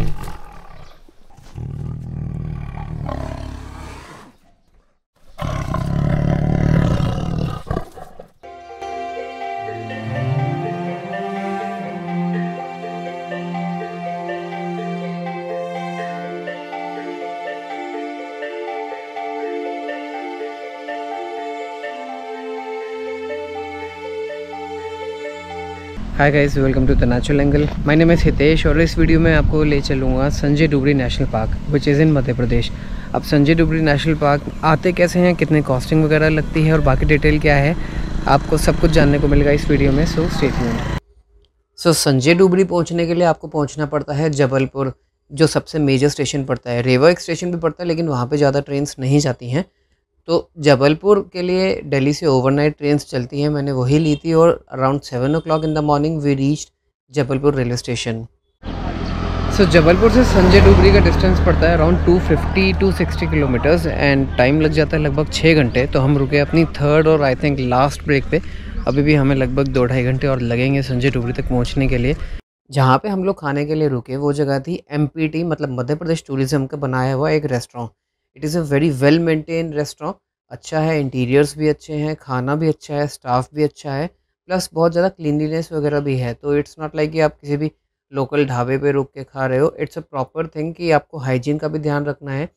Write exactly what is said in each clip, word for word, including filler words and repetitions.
Hi guys, welcome to the natural angle. My name is Hitesh और इस video में आपको ले चलूँगा Sanjay Dubri national park which is in Madhya Pradesh. अब संजय डुबरी नेशनल पार्क आते कैसे हैं, कितने कॉस्टिंग वगैरह लगती है और बाकी डिटेल क्या है, आपको सब कुछ जानने को मिलेगा इस वीडियो में। So stay tuned. So Sanjay Dubri पहुँचने के लिए आपको पहुँचना पड़ता है जबलपुर, जो सबसे मेजर स्टेशन पड़ता है। रेवा एक स्टेशन भी पड़ता है लेकिन वहाँ पर ज़्यादा ट्रेन नहीं जाती हैं। तो जबलपुर के लिए दिल्ली से ओवरनाइट ट्रेन्स चलती हैं, मैंने वही ली थी और around seven o'clock in the morning we reached Jabalpur railway station. So Jabalpur से संजय डुबरी का डिस्टेंस पड़ता है around two fifty to sixty kilometres and time लग जाता है लगभग छः घंटे। तो हम रुके अपनी थर्ड और आई थिंक लास्ट ब्रेक पे। अभी भी हमें लगभग दो ढाई घंटे और लगेंगे संजय डुबरी तक पहुँचने के लिए। जहाँ पे हम लोग खाने के लिए रुके वो जगह थी एम पी टी, मतलब मध्य प्रदेश टूरिज़्म का बनाया हुआ एक restaurant. It is a very well maintain restaurant, अच्छा है, इंटीरियर्स भी अच्छे हैं, खाना भी अच्छा है, स्टाफ भी अच्छा है, प्लस बहुत ज़्यादा क्लीनलीनेस वगैरह भी है। तो इट्स नॉट लाइक कि आप किसी भी लोकल ढाबे पे रुक के खा रहे हो। इट्स अ प्रॉपर थिंग कि आपको हाइजीन का भी ध्यान रखना है।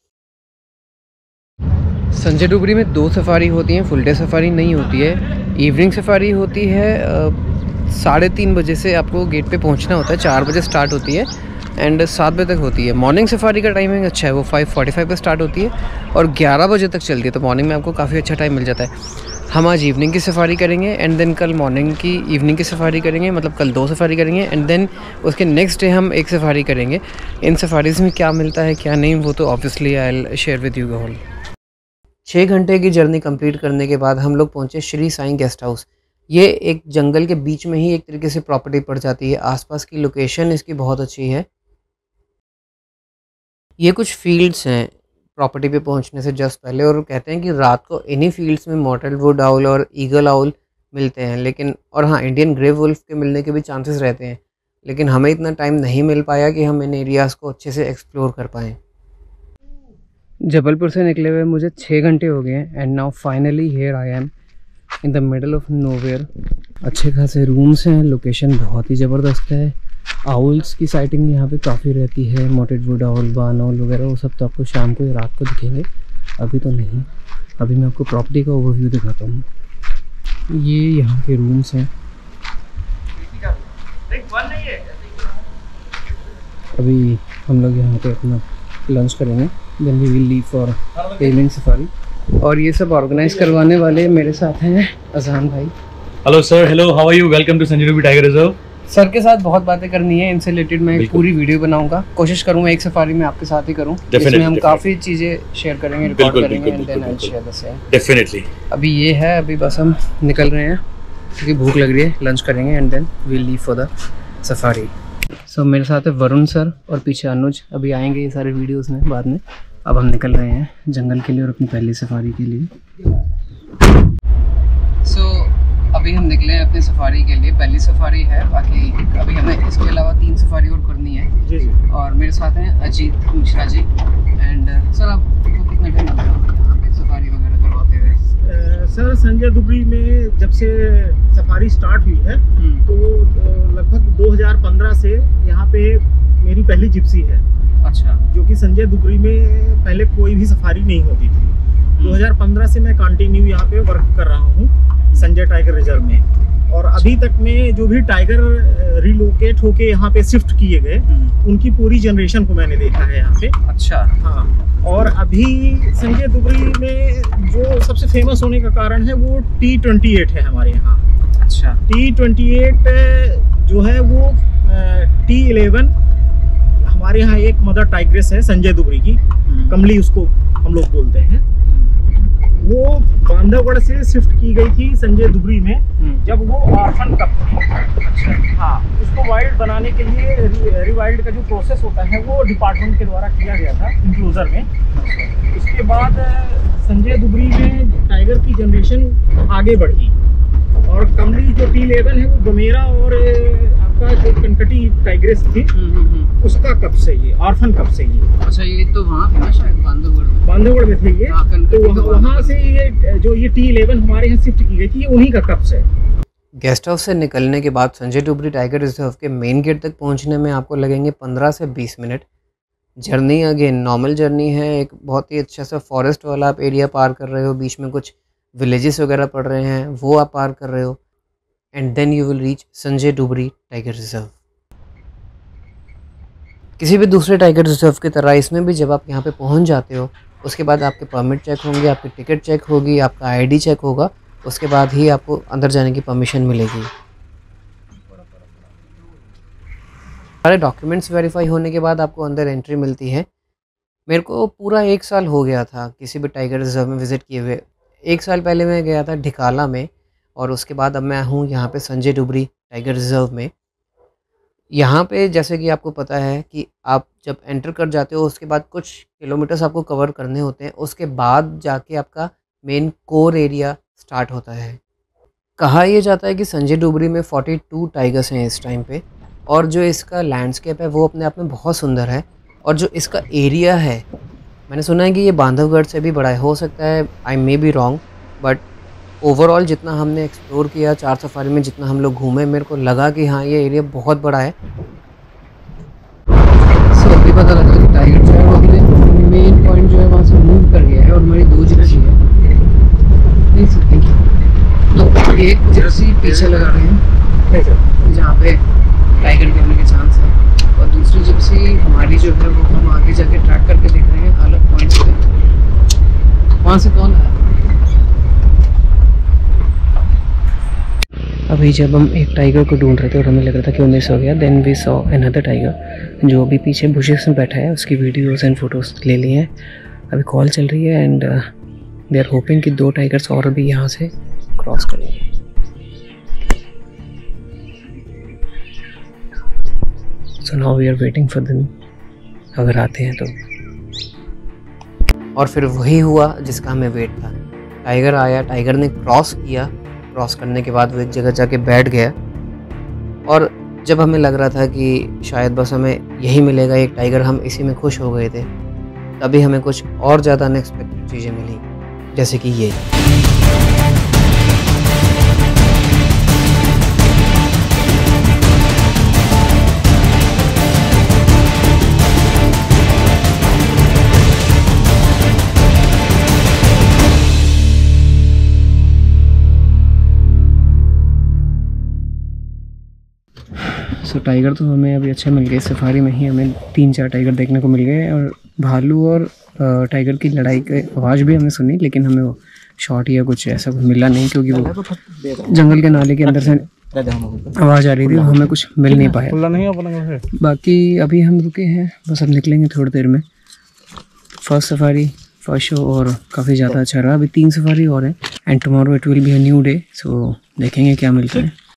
संजय डुबरी में दो सफारी होती हैं, फुल डे सफारी नहीं होती है। इवनिंग सफारी होती है, साढ़े तीन बजे से आपको गेट पे पहुंचना होता है, चार बजे स्टार्ट होती है एंड सात बजे तक होती है। मॉर्निंग सफारी का टाइमिंग अच्छा है, वो फाइव फोर्टी फाइव पे स्टार्ट होती है और ग्यारह बजे तक चलती है। तो मॉर्निंग में आपको काफ़ी अच्छा टाइम मिल जाता है। हम आज इवनिंग की सफारी करेंगे एंड देन कल मॉर्निंग की इवनिंग की सफारी करेंगे, मतलब कल दो सफारी करेंगे एंड देन उसके नेक्स्ट डे हम एक सफारी करेंगे। इन सफारीज़ में क्या मिलता है क्या नहीं वो तो obviously I will share with you all. छः घंटे की जर्नी कंप्लीट करने के बाद हम लोग पहुँचे श्री साईं गेस्ट हाउस। ये एक जंगल के बीच में ही एक तरीके से प्रॉपर्टी पड़ जाती है। आसपास की लोकेशन इसकी बहुत अच्छी है। ये कुछ फील्ड्स हैं प्रॉपर्टी पे पहुंचने से जस्ट पहले, और कहते हैं कि रात को इन्हीं फील्ड्स में मॉर्टल वुड आउल और ईगल आउल मिलते हैं। लेकिन और हाँ, इंडियन ग्रे वुल्फ के मिलने के भी चांसेस रहते हैं, लेकिन हमें इतना टाइम नहीं मिल पाया कि हम इन एरियाज़ को अच्छे से एक्सप्लोर कर पाएँ। जबलपुर से निकले हुए मुझे छः घंटे हो गए हैं and now finally here I am in the middle of nowhere. अच्छे खासे रूम्स हैं, लोकेशन बहुत ही ज़बरदस्त है। आउल्स की साइटिंग यहाँ पे काफ़ी रहती है, mottled wood owl, barn owl वगैरह, वो सब तो आपको शाम को या रात को दिखेंगे, अभी तो नहीं। अभी मैं आपको प्रॉपर्टी का ओवरव्यू दिखाता हूँ। ये यहाँ के रूम्स हैं। अभी हम लोग यहाँ पे अपना लंच करेंगे, then we will leave for evening safari. और ये सब ऑर्गेनाइज करवाने वाले मेरे साथ हैं अजान भाई। Hello sir, hello, how are you? Welcome to Sanjay Dubri tiger reserve. Sir के साथ बहुत बातें करनी है, इनसे रिलेटेड मैं एक पूरी वीडियो बनाऊंगा। कोशिश करूंगा एक सफारी में आपके साथ ही करूं, जिसमें हम काफ़ी चीज़ें शेयर करेंगे, रिकॉर्ड करेंगे and then I will share the same. Definitely. अभी ये है, अभी बस हम निकल रहे हैं क्योंकि भूख लग रही है, लंच करेंगे and then we will leave for the safari. So मेरे साथ है वरुण सर और पीछे अनुज। अभी आएंगे ये सारे वीडियोज़ में बाद में। अब हम निकल रहे हैं जंगल के लिए और अपनी पहली सफारी के लिए। सो so, अभी हम निकले हैं अपनी सफारी के लिए, पहली सफारी है। बाकी अभी हमें इसके अलावा तीन सफारी और करनी है। जी जी। और मेरे साथ हैं अजीत मिश्रा जी एंड सर, आपको कितना टाइम लगा यहाँ पे सफारी वगैरह करवाते हुए? uh, सर, संजय डुबरी में जब से सफारी स्टार्ट हुई है तो लगभग दो हज़ार पंद्रह से यहाँ पे मेरी पहली जिप्सी है। अच्छा। जो कि संजय डुबरी में पहले कोई भी सफारी नहीं होती थी। दो हज़ार पंद्रह से मैं कंटिन्यू यहाँ पे वर्क कर रहा हूँ संजय टाइगर रिजर्व में। और अभी तक में जो भी टाइगर रिलोकेट होके यहाँ पे शिफ्ट किए गए, उनकी पूरी जनरेशन को मैंने देखा है यहाँ पे। अच्छा। हाँ। और अभी संजय डुबरी में जो सबसे फेमस होने का कारण है वो टी ट्वेंटी एट है हमारे यहाँ। अच्छा। टी ट्वेंटी एट जो है वो टी इलेवन हमारे यहाँ एक मदर टाइग्रेस है संजय डुबरी की, कमली उसको हम लोग बोलते हैं। वो बांधवगढ़ से शिफ्ट की गई थी संजय डुबरी में जब वो ऑर्फन कप। अच्छा। हाँ, उसको वाइल्ड बनाने के लिए रिवाइल्ड का जो प्रोसेस होता है वो डिपार्टमेंट के द्वारा किया गया था इंक्लोजर में। उसके बाद संजय डुबरी में टाइगर की जनरेशन आगे बढ़ी और कमली जो टी इलेवन है वो बमेरा और आपका जो कनकटी टाइग्रेस थी उसका कब्ज है ये, ऑर्फन कब्ज है ये। अच्छा, ये तो वहाँ थे ना शायद बांधवगढ़ में। बांधवगढ़ में थे ये। हाँ, तो वहाँ वहाँ से ये जो ये टी इलेवन हमारे यहाँ शिफ्ट की गई थी, ये उन्हीं का कब्ज है। गेस्ट हाउस से निकलने के बाद संजय डुबरी टाइगर रिजर्व के मेन गेट तक पहुंचने में आपको लगेंगे पंद्रह से बीस minute. Journey again normal journey है, एक बहुत ही अच्छा सा फॉरेस्ट वाला आप एरिया पार कर रहे हो, बीच में कुछ विलेजेस वगैरह पड़ रहे हैं वो आप पार कर रहे हो, and then you will reach Sanjay Dubri tiger reserve. किसी भी दूसरे टाइगर रिजर्व की तरह इसमें भी जब आप यहाँ पे पहुँच जाते हो उसके बाद आपके परमिट चेक होंगे, आपकी टिकट चेक होगी, आपका आईडी चेक होगा, उसके बाद ही आपको अंदर जाने की परमिशन मिलेगी। सारे डॉक्यूमेंट्स वेरीफाई होने के बाद आपको अंदर एंट्री मिलती है। मेरे को पूरा एक साल हो गया था किसी भी टाइगर रिजर्व में विज़िट किए हुए। एक साल पहले मैं गया था ढिकाला में, और उसके बाद अब मैं हूँ यहाँ पे संजय डुबरी टाइगर रिजर्व में। यहाँ पे जैसे कि आपको पता है कि आप जब एंटर कर जाते हो उसके बाद कुछ किलोमीटर्स आपको कवर करने होते हैं, उसके बाद जाके आपका मेन कोर एरिया स्टार्ट होता है। कहा यह जाता है कि संजय डुबरी में बयालीस टाइगर्स हैं इस टाइम पे, और जो इसका लैंडस्केप है वो अपने आप में बहुत सुंदर है, और जो इसका एरिया है मैंने सुना है कि ये बांधवगढ़ से भी बड़ा है, हो सकता है I may be wrong, but overall जितना हमने एक्सप्लोर किया चार सफारी में, जितना हम लोग घूमे, मेरे को लगा कि हाँ ये एरिया बहुत बड़ा है। सो अभी पता लगा कि टाइगर जो है वो अपने मेन पॉइंट जो है वहाँ से मूव कर गया है, और हमारी दो जर्सी है नहीं सकती, तो एक जर्सी पीछे लगा रहे हैं जहाँ पे टाइगर के होने के चांस है, और दूसरी जर्सी हमारी जो है वो हम आगे जाके ट्रैक करके देख रहे हैं अलग पॉइंट पे। वहाँ से कौन आया? अभी जब हम एक टाइगर को ढूंढ रहे थे और हमें लग रहा था कि वो मिस हो गया, then we saw another tiger जो अभी पीछे बुशेस में बैठा है, उसकी वीडियोस एंड फोटोज ले लिए हैं। अभी कॉल चल रही है एंड दे आर होपिंग कि दो टाइगर्स और अभी यहाँ से क्रॉस करेंगे। So now we are waiting for them, अगर आते हैं तो। और फिर वही हुआ जिसका हमें वेट था। टाइगर आया, टाइगर ने क्रॉस किया, क्रॉस करने के बाद वो एक जगह जाके बैठ गया, और जब हमें लग रहा था कि शायद बस हमें यही मिलेगा एक टाइगर, हम इसी में खुश हो गए थे, तभी हमें कुछ और ज़्यादा अनएक्सपेक्टेड चीज़ें मिली, जैसे कि ये। सो so, टाइगर तो हमें अभी अच्छा मिल गए, सफारी में ही हमें तीन चार टाइगर देखने को मिल गए, और भालू और टाइगर की लड़ाई की आवाज़ भी हमने सुनी, लेकिन हमें वो शॉट या कुछ ऐसा कुछ मिला नहीं, क्योंकि वो जंगल के नाले के अंदर से आवाज़ आ रही थी, हमें कुछ मिल नहीं पाया। बाकी अभी हम रुके हैं, बस अब निकलेंगे थोड़ी देर में। फर्स्ट सफारी फर्स्ट शो और काफ़ी ज़्यादा अच्छा रहा। अभी तीन सफारी और हैं, and tomorrow it will be a new day, so देखेंगे क्या मिलता है।